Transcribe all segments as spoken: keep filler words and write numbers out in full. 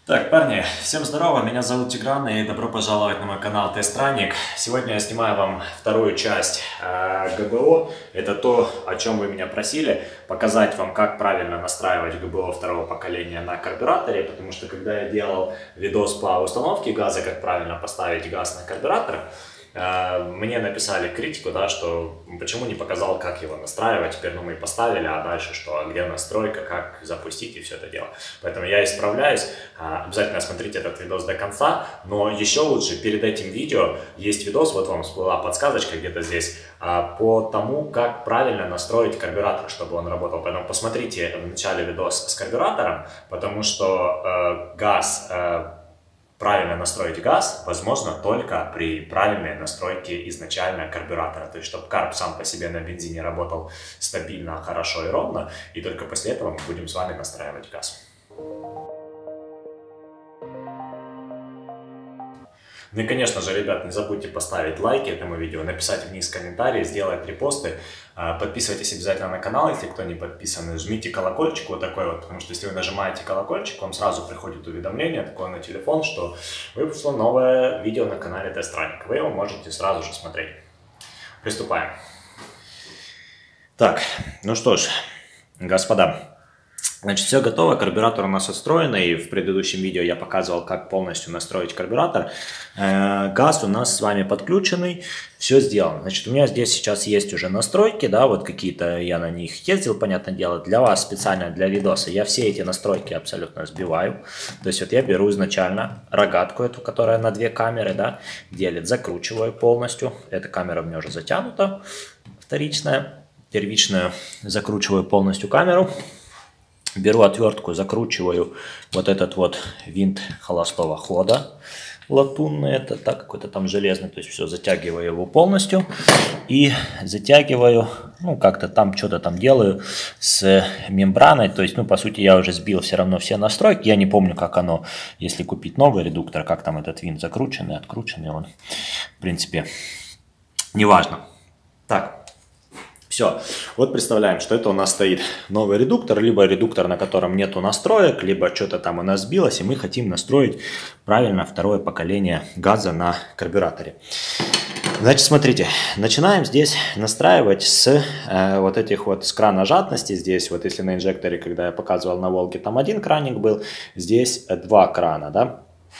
Так, парни, всем здорово, меня зовут Тигран и добро пожаловать на мой канал Тест-Ранник. Сегодня я снимаю вам вторую часть э, ГБО. Это то, о чем вы меня просили, показать вам, как правильно настраивать ГБО второго поколения на карбюраторе, потому что когда я делал видос по установке газа, как правильно поставить газ на карбюратор, э, мне написали критику, да, что почему не показал, как его настраивать. Теперь ну, мы поставили, а дальше что, где настройка, как запустить и все это дело. Поэтому я исправляюсь. Обязательно смотрите этот видос до конца, но еще лучше перед этим видео есть видос, вот вам всплыла подсказочка где-то здесь, по тому, как правильно настроить карбюратор, чтобы он работал. Поэтому посмотрите в начале видос с карбюратором, потому что э, газ, э, правильно настроить газ возможно только при правильной настройке изначально карбюратора, то есть чтобы карб сам по себе на бензине работал стабильно, хорошо и ровно, и только после этого мы будем с вами настраивать газ. Ну и, конечно же, ребят, не забудьте поставить лайки этому видео, написать вниз комментарии, сделать репосты. Подписывайтесь обязательно на канал, если кто не подписан. Жмите колокольчик вот такой вот, потому что если вы нажимаете колокольчик, вам сразу приходит уведомление такое на телефон, что вышло новое видео на канале Тест-Ранник. Вы его можете сразу же смотреть. Приступаем. Так, ну что ж, господа. Значит, все готово, карбюратор у нас отстроен, и в предыдущем видео я показывал, как полностью настроить карбюратор. Э, газ у нас с вами подключенный, все сделано. Значит, у меня здесь сейчас есть уже настройки, да, вот какие-то я на них ездил, понятное дело, для вас специально для видоса я все эти настройки абсолютно сбиваю. То есть вот я беру изначально рогатку эту, которая на две камеры, да, делит, закручиваю полностью. Эта камера у меня уже затянута, вторичная, первичную закручиваю полностью камеру. Беру отвертку, закручиваю вот этот вот винт холостого хода латунный, это так какой-то там железный, то есть все, затягиваю его полностью и затягиваю, ну как-то там что-то там делаю с мембраной, то есть ну по сути я уже сбил все равно все настройки, я не помню как оно, если купить новый редуктор, как там этот винт закрученный, открученный он, в принципе, неважно. Так. Все, вот представляем, что это у нас стоит новый редуктор, либо редуктор, на котором нету настроек, либо что-то там у нас сбилось, и мы хотим настроить правильно второе поколение газа на карбюраторе. Значит, смотрите, начинаем здесь настраивать с э, вот этих вот, с крана жадности. Здесь вот если на инжекторе, когда я показывал на Волге, там один краник был, здесь два крана, да.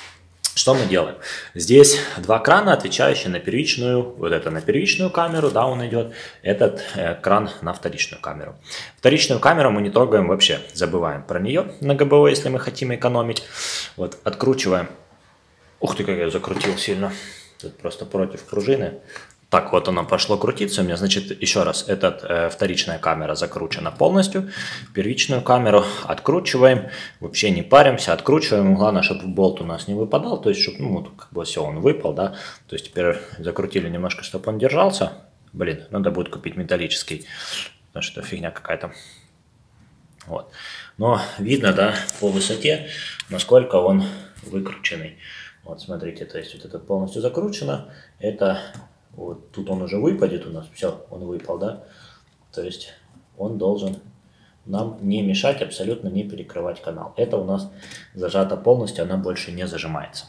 Что мы делаем? Здесь два крана, отвечающие на первичную, вот это на первичную камеру, да, он идет, этот э, кран на вторичную камеру. Вторичную камеру мы не трогаем вообще, забываем про нее на ГБО, если мы хотим экономить. Вот, откручиваем. Ух ты, как я закрутил сильно. Тут просто против пружины. Так, вот оно пошло крутиться у меня. Значит, еще раз, эта э, вторичная камера закручена полностью. Первичную камеру откручиваем. Вообще не паримся, откручиваем. Главное, чтобы болт у нас не выпадал. То есть, чтобы, ну, как бы все, он выпал, да. То есть, теперь закрутили немножко, чтобы он держался. Блин, надо будет купить металлический. Потому что фигня какая-то. Вот. Но видно, да, по высоте, насколько он выкрученный. Вот, смотрите, то есть, вот это полностью закручено. Это... Вот тут он уже выпадет у нас, все, он выпал, да, то есть он должен нам не мешать, абсолютно не перекрывать канал. Это у нас зажато полностью, она больше не зажимается.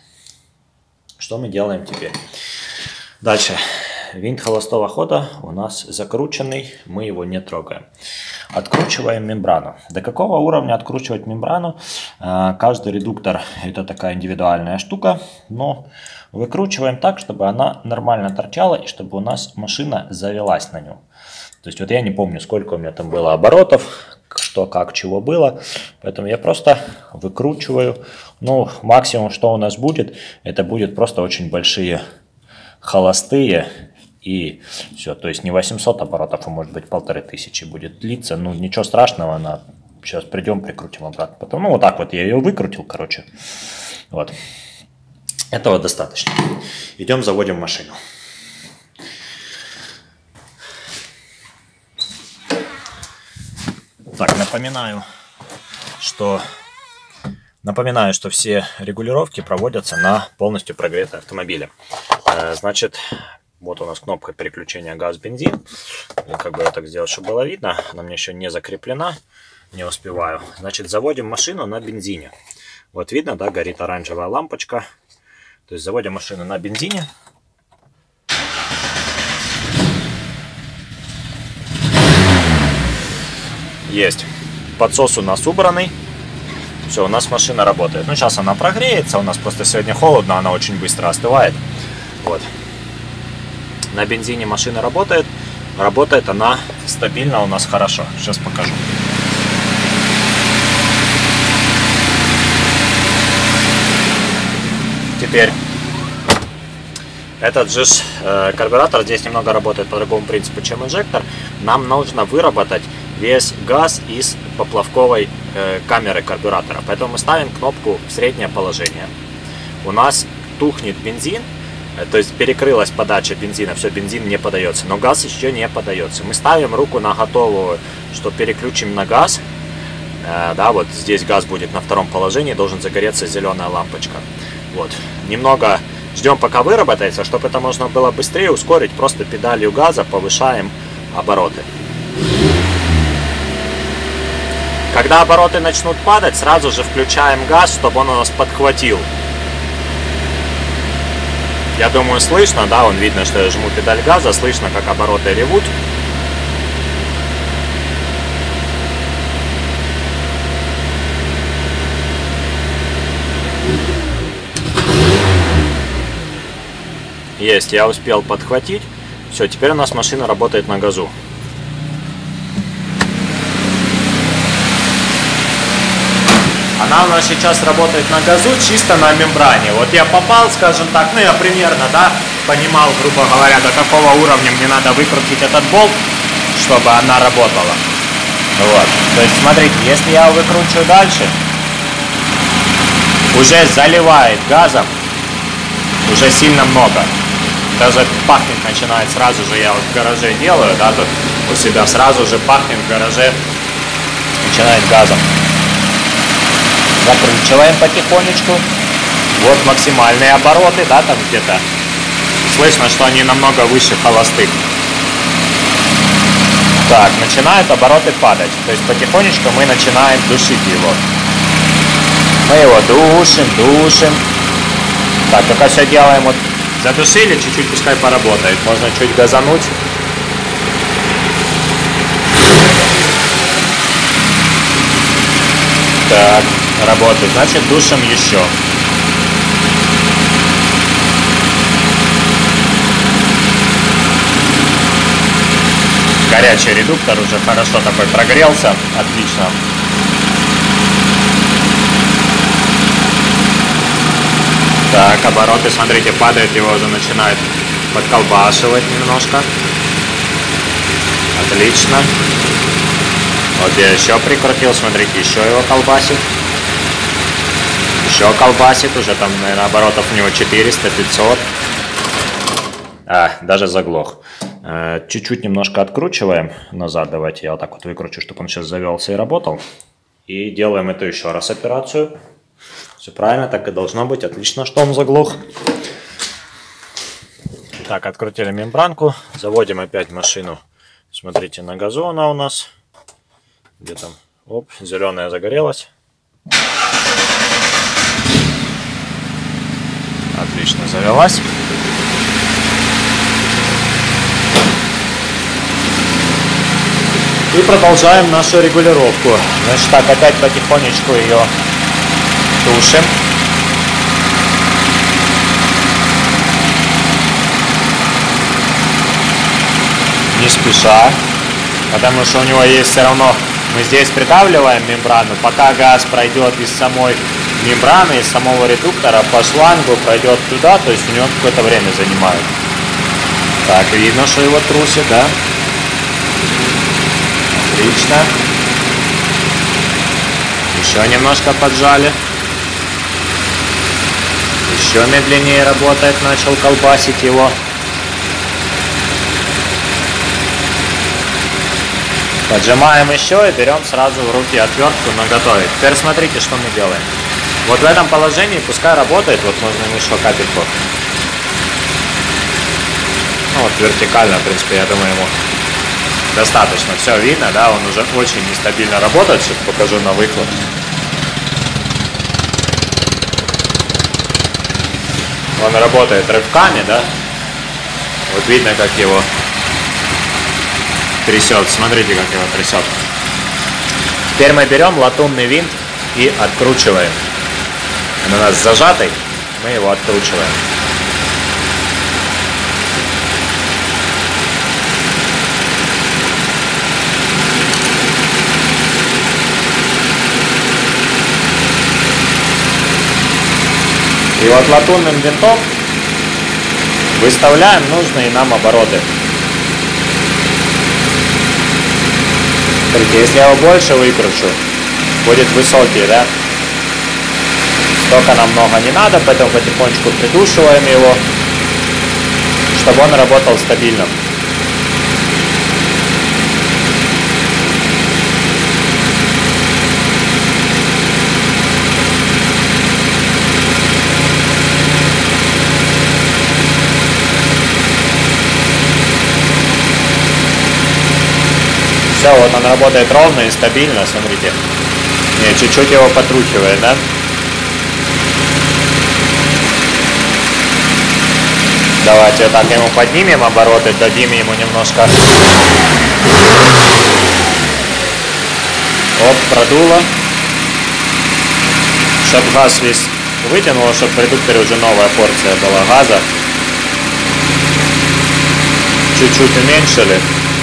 Что мы делаем теперь? Дальше, винт холостого хода у нас закрученный, мы его не трогаем. Откручиваем мембрану. До какого уровня откручивать мембрану? Каждый редуктор это такая индивидуальная штука, но выкручиваем так, чтобы она нормально торчала и чтобы у нас машина завелась на нем. То есть вот я не помню, сколько у меня там было оборотов, что, как, чего было, поэтому я просто выкручиваю. Ну, максимум, что у нас будет, это будет просто очень большие холостые. И все, то есть не восемьсот оборотов, а может быть полторы тысячи будет длиться. Ну, ничего страшного, она сейчас придем, прикрутим обратно. Потом, ну, вот так вот я ее выкрутил, короче. Вот. Этого достаточно. Идем, заводим машину. Так, напоминаю, что... Напоминаю, что все регулировки проводятся на полностью прогретые автомобили. Значит... Вот у нас кнопка переключения газ-бензин. Как бы я так сделал, чтобы было видно. Она мне еще не закреплена. Не успеваю. Значит, заводим машину на бензине. Вот видно, да, горит оранжевая лампочка. То есть заводим машину на бензине. Есть. Подсос у нас убранный. Все, у нас машина работает. Ну, сейчас она прогреется. У нас просто сегодня холодно, она очень быстро остывает. Вот. На бензине машина работает. Работает она стабильно, у нас хорошо. Сейчас покажу. Теперь этот же э, карбюратор здесь немного работает по другому принципу, чем инжектор. Нам нужно выработать весь газ из поплавковой э, камеры карбюратора. Поэтому мы ставим кнопку в среднее положение. У нас тухнет бензин, э, то есть перекрылась подача бензина, все, бензин не подается, но газ еще не подается. Мы ставим руку на готовую, что переключим на газ. Э, да, вот здесь газ будет на втором положении, должен загореться зеленая лампочка. Вот. Немного ждем, пока выработается, чтобы это можно было быстрее ускорить, просто педалью газа повышаем обороты. Когда обороты начнут падать, сразу же включаем газ, чтобы он у нас подхватил. Я думаю, слышно, да, он видно, что я жму педаль газа, слышно, как обороты ревут. Есть, я успел подхватить. Все, теперь у нас машина работает на газу. Она у нас сейчас работает на газу, чисто на мембране. Вот я попал, скажем так, ну я примерно, да, понимал, грубо говоря, до какого уровня мне надо выкрутить этот болт, чтобы она работала. Вот. То есть, смотрите, если я выкручиваю дальше, уже заливает газом, уже сильно много. Даже пахнет начинает сразу же, я вот в гараже делаю, да, тут у себя сразу же пахнет в гараже, начинает газом. Закручиваем потихонечку. Вот максимальные обороты, да, там где-то. Слышно, что они намного выше холостых. Так, начинают обороты падать. То есть потихонечку мы начинаем душить его. Мы его душим, душим. Так, пока все делаем, вот задушили, чуть-чуть пускай поработает. Можно чуть газануть. Так, работает. Значит, душим еще. Горячий редуктор уже хорошо такой прогрелся. Отлично. Так, обороты, смотрите, падают, его уже начинает подколбашивать немножко. Отлично. Вот я еще прикрутил, смотрите, еще его колбасит. Еще колбасит, уже там, наверное, оборотов у него четыреста пятьсот. А, даже заглох. Чуть-чуть немножко откручиваем назад. Давайте я вот так вот выкручу, чтобы он сейчас завелся и работал. И делаем эту еще раз операцию. Все правильно, так и должно быть. Отлично, что он заглох. Так, открутили мембранку. Заводим опять машину. Смотрите, на газу она у нас. Где там? Оп, зеленая загорелась. Отлично, завелась. И продолжаем нашу регулировку. Значит так, опять потихонечку ее тушим. Не спеша, потому что у него есть все равно, мы здесь придавливаем мембрану, пока газ пройдет из самой мембраны, из самого редуктора по шлангу пройдет туда, то есть у него какое-то время занимает. Так, видно, что его трусит, да? Отлично. Еще немножко поджали. Еще медленнее работает, начал колбасить его. Поджимаем еще и берем сразу в руки отвертку наготове. Теперь смотрите, что мы делаем. Вот в этом положении пускай работает, вот можно ему еще капельку. Ну вот вертикально, в принципе, я думаю, ему достаточно. Все видно, да, он уже очень нестабильно работает. Сейчас покажу на выхлоп. Он работает рывками, да? Вот видно, как его трясет. Смотрите, как его трясет. Теперь мы берем латунный винт и откручиваем. Он у нас зажатый, мы его откручиваем. И вот латунным винтом выставляем нужные нам обороты. Смотрите, если я его больше выкручу, будет высокий, да? Столько нам много не надо, поэтому потихонечку придушиваем его, чтобы он работал стабильно. Все, вот он работает ровно и стабильно, смотрите. Не, чуть-чуть его потрухивает, да? Давайте так ему поднимем обороты, дадим ему немножко. Оп, продуло. Чтобы газ весь вытянуло, чтобы в редукторе уже новая порция была газа. Чуть-чуть уменьшили.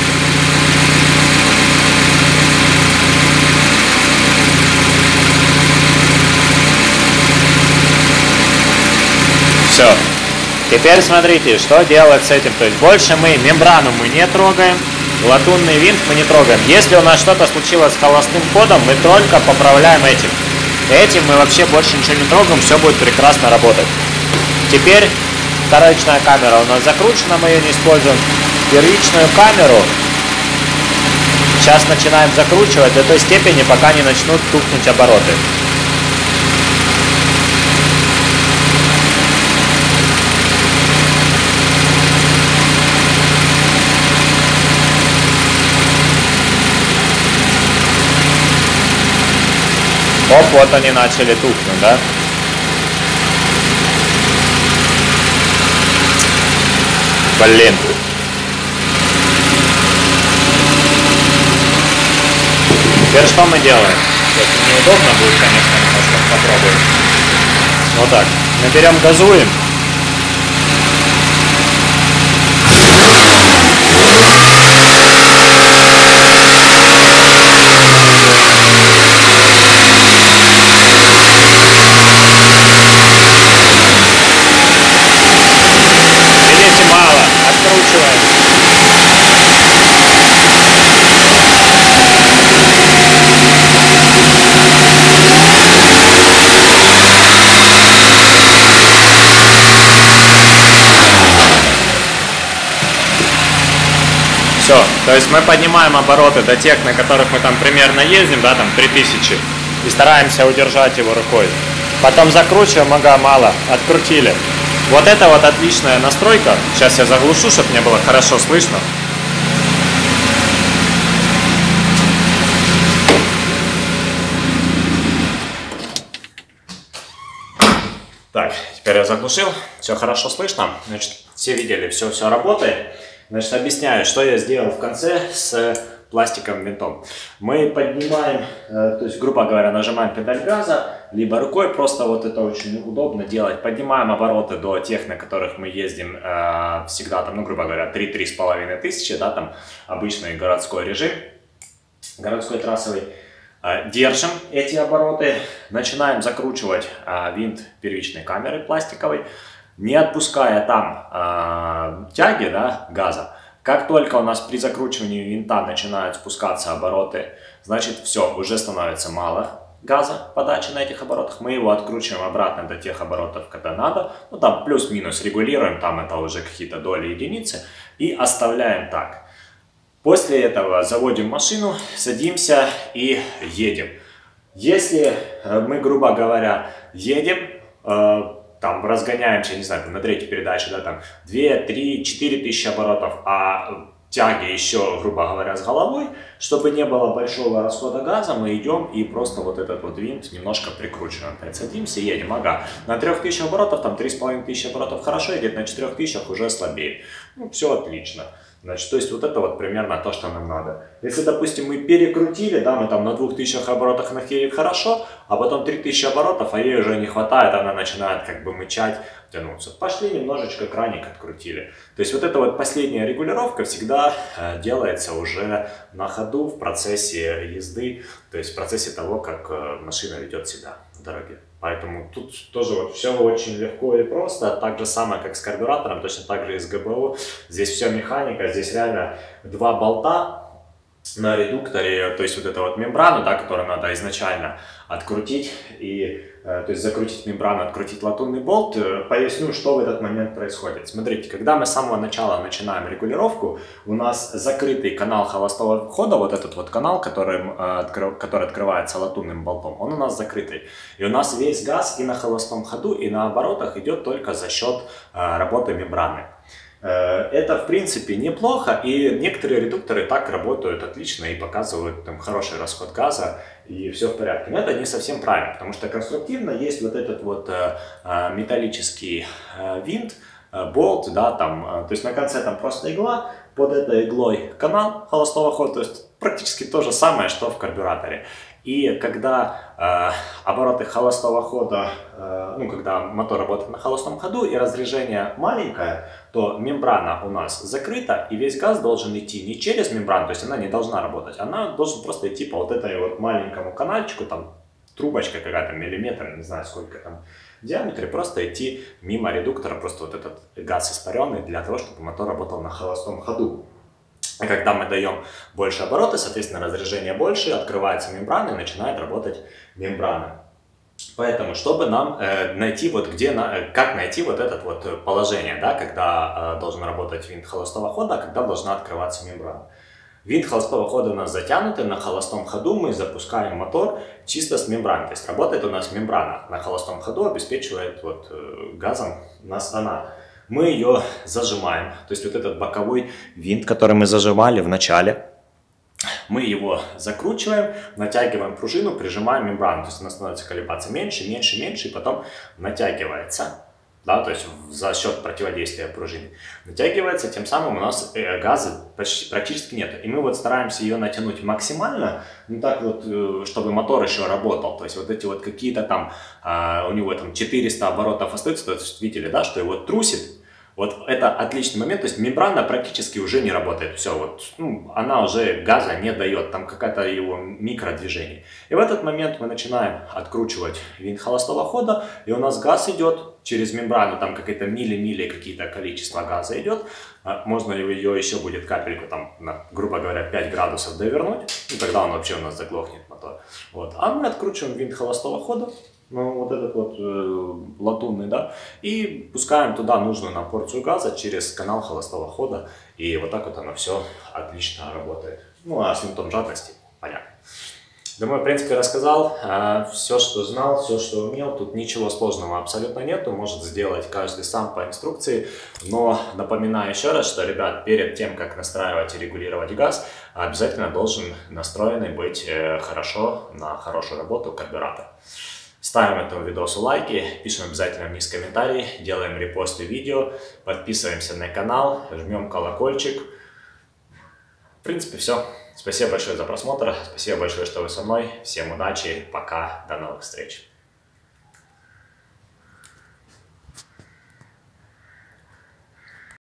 Все. Теперь смотрите, что делать с этим. То есть больше мы мембрану мы не трогаем, латунный винт мы не трогаем. Если у нас что-то случилось с холостым ходом, мы только поправляем этим. Этим мы вообще больше ничего не трогаем, все будет прекрасно работать. Теперь вторичная камера у нас закручена, мы ее не используем. Первичную камеру сейчас начинаем закручивать до той степени, пока не начнут тухнуть обороты. Оп, вот они начали тухнуть, да? Блин. Теперь что мы делаем? Это неудобно будет, конечно, немножко попробуем. Вот так. Наберем, газуем. Все, то есть мы поднимаем обороты до тех, на которых мы там примерно ездим, да, там три тысячи, и стараемся удержать его рукой. Потом закручиваем, ага, мало, открутили. Вот это вот отличная настройка. Сейчас я заглушу, чтобы мне было хорошо слышно. Так, теперь я заглушил, все хорошо слышно. Значит, все видели, все, все работает. Значит, объясняю, что я сделал в конце с пластиковым винтом. Мы поднимаем, то есть, грубо говоря, нажимаем педаль газа, либо рукой, просто вот это очень удобно делать. Поднимаем обороты до тех, на которых мы ездим всегда, там, ну, грубо говоря, три-три с половиной тысячи, да, там, обычный городской режим, городской трассовый. Держим эти обороты, начинаем закручивать винт первичной камеры пластиковой, не отпуская там э, тяги, да, газа. Как только у нас при закручивании винта начинают спускаться обороты, значит все, уже становится мало газа подачи на этих оборотах. Мы его откручиваем обратно до тех оборотов, когда надо. Ну там плюс-минус регулируем, там это уже какие-то доли единицы. И оставляем так. После этого заводим машину, садимся и едем. Если мы, грубо говоря, едем... Э, там разгоняемся, не знаю, на третьей передаче, да, там две, три, четыре тысячи оборотов, а тяге еще, грубо говоря, с головой, чтобы не было большого расхода газа, мы идем и просто вот этот вот винт немножко прикручиваем. Опять садимся и едем. Ага, на трех тысячах оборотов, там три с половиной тысячи оборотов хорошо идет, на четырёх тысячах уже слабее. Ну, все отлично. Значит, то есть вот это вот примерно то, что нам надо. Если, допустим, мы перекрутили, да, мы там на двух тысячах оборотах она едет хорошо, а потом три тысячи оборотов, а ей уже не хватает, она начинает как бы мычать, тянуться. Пошли немножечко краник открутили. То есть вот эта вот последняя регулировка всегда э, делается уже на ходу в процессе езды, то есть в процессе того, как э, машина ведет себя в дороге. Поэтому тут тоже вот все очень легко и просто, так же самое, как с карбюратором, точно так же и с ГБУ. Здесь все механика, здесь реально два болта на редукторе, то есть вот эта вот мембрана, да, которую надо изначально открутить, и, э, то есть закрутить мембрану, открутить латунный болт. Поясню, что в этот момент происходит. Смотрите, когда мы с самого начала начинаем регулировку, у нас закрытый канал холостого хода, вот этот вот канал, который, э, откры, который открывается латунным болтом, он у нас закрытый. И у нас весь газ и на холостом ходу, и на оборотах идет только за счет э, работы мембраны. Это, в принципе, неплохо, и некоторые редукторы так работают отлично и показывают там хороший расход газа, и все в порядке. Но это не совсем правильно, потому что конструктивно есть вот этот вот э, металлический э, винт, э, болт, да, там, э, то есть на конце там просто игла, под этой иглой канал холостого хода, то есть практически то же самое, что в карбюраторе. И когда э, обороты холостого хода, э, ну, когда мотор работает на холостом ходу и разрежение маленькое, то мембрана у нас закрыта, и весь газ должен идти не через мембрану, то есть она не должна работать, она должен просто идти по вот этой вот маленькому канальчику, там трубочка какая-то, миллиметр, не знаю сколько там в диаметре, просто идти мимо редуктора, просто вот этот газ испаренный, для того, чтобы мотор работал на холостом ходу. И когда мы даем больше обороты, соответственно, разрежение больше, открывается мембрана и начинает работать мембрана. Поэтому, чтобы нам э, найти, вот где, на, как найти вот это вот положение, да, когда э, должен работать винт холостого хода, а когда должна открываться мембрана. Винт холостого хода у нас затянутый, на холостом ходу мы запускаем мотор чисто с мембраны. То есть работает у нас мембрана на холостом ходу, обеспечивает вот, э, газом нас она. Мы ее зажимаем, то есть вот этот боковой винт, который мы зажимали в начале, мы его закручиваем, натягиваем пружину, прижимаем мембрану, то есть она становится колебаться меньше, меньше, меньше, и потом натягивается, да, то есть за счет противодействия пружины. Натягивается, тем самым у нас газа почти, практически нет. И мы вот стараемся ее натянуть максимально, ну так вот, чтобы мотор еще работал. То есть вот эти вот какие-то там, а, у него там четыреста оборотов остается, то есть видели, да, что его трусит. Вот это отличный момент, то есть мембрана практически уже не работает, все, вот, ну, она уже газа не дает, там какая-то его микродвижение. И в этот момент мы начинаем откручивать винт холостого хода, и у нас газ идет через мембрану, там какие-то мили-мили, какие-то количество газа идет, можно ее еще будет капельку, там, на, грубо говоря, пять градусов довернуть, и тогда он вообще у нас заглохнет мотор. Вот. А мы откручиваем винт холостого хода, ну, вот этот вот э, латунный, да, и пускаем туда нужную нам порцию газа через канал холостого хода, и вот так вот оно все отлично работает. Ну, а с винтом жадности понятно. Думаю, в принципе, рассказал э, все, что знал, все, что умел. Тут ничего сложного абсолютно нету, может сделать каждый сам по инструкции. Но напоминаю еще раз, что, ребят, перед тем, как настраивать и регулировать газ, обязательно должен настроенный быть э, хорошо на хорошую работу карбюратор. Ставим этому видосу лайки, пишем обязательно вниз комментарий, делаем репосты видео, подписываемся на канал, жмем колокольчик. В принципе, все. Спасибо большое за просмотр, спасибо большое, что вы со мной. Всем удачи, пока, до новых встреч.